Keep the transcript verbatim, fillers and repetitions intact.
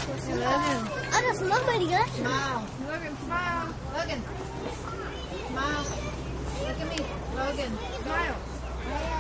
Hey, Logan. Ada smile by dia. Smile. Logan, smile. Logan. Smile. Look at me. Logan, smile.